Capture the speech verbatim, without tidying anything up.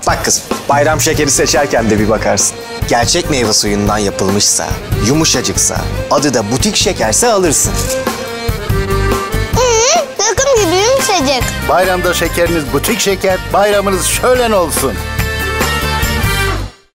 Bak kızım, bayram şekeri seçerken de bir bakarsın. Gerçek meyve suyundan yapılmışsa, yumuşacıksa, adı da butik şekerse alırsın. Takım gibi yumuşacık. Bayramda şekeriniz butik şeker, bayramınız şölen olsun.